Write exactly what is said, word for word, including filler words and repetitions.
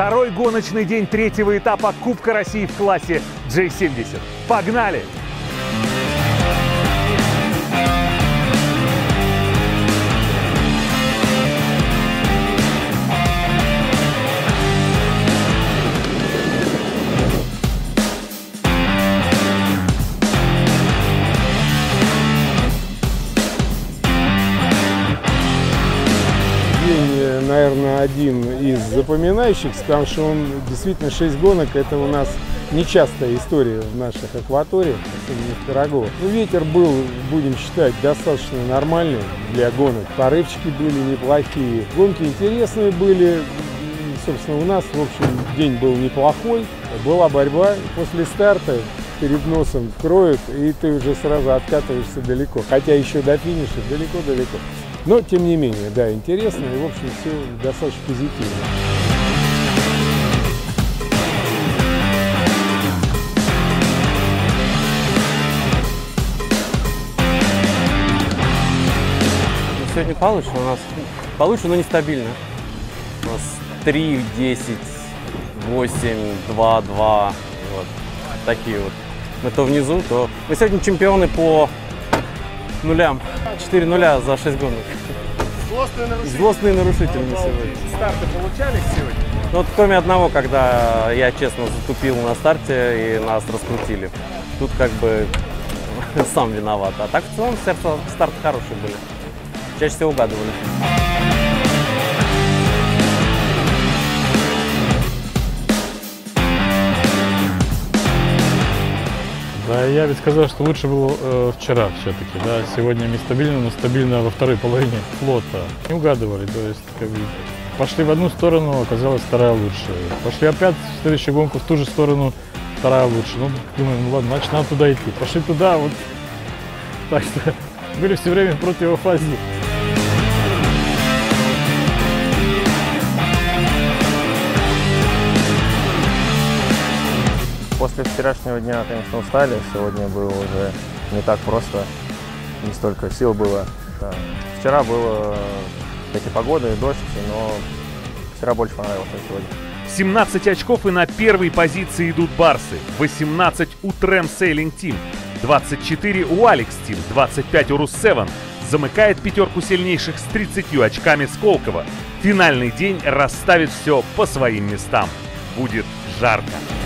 Второй гоночный день третьего этапа Кубка России в классе джей семьдесят. Погнали! Наверное, один из запоминающихся, потому что он действительно шесть гонок, это у нас нечастая история в наших акваториях, особенно в Пирогово. Ну, ветер был, будем считать, достаточно нормальный для гонок. Порывчики были неплохие, гонки интересные были. Собственно, у нас, в общем, день был неплохой, была борьба. После старта перед носом кроют, и ты уже сразу откатываешься далеко. Хотя еще до финиша далеко-далеко. Но, тем не менее, да, интересно и, в общем, все достаточно позитивно. Сегодня получше у нас. Получше, но нестабильно. У нас три, десять, восемь, два, два. Вот. Такие вот. Мы то внизу, то... Мы сегодня чемпионы по нулям. четыре нуля за шесть гонок. Злостные нарушители. Злостные нарушители на сегодня. Старты получались сегодня? Ну, вот кроме одного, когда я честно затупил на старте и нас раскрутили. Тут как бы сам виноват. А так в целом старты хорошие были. Чаще всего угадывали. Да, я ведь сказал, что лучше было э, вчера все-таки, да, сегодня нестабильно, но стабильно во второй половине флота. Не угадывали, то есть как бы, пошли в одну сторону, оказалось вторая лучше. Пошли опять в следующую гонку в ту же сторону, вторая лучше. Ну, думаем, ну ладно, значит надо туда идти. Пошли туда, вот, так что были все время в противофазе. После вчерашнего дня, конечно, устали. Сегодня было уже не так просто, не столько сил было. Да. Вчера было, кстати, погода и дождь, но вчера больше понравилось, чем сегодня. семнадцать очков, и на первой позиции идут барсы. восемнадцать у Trem Sailing Team, двадцать четыре у Alex Team, двадцать пять у Russevon. Замыкает пятерку сильнейших с тридцатью очками Сколково. Финальный день расставит все по своим местам. Будет жарко.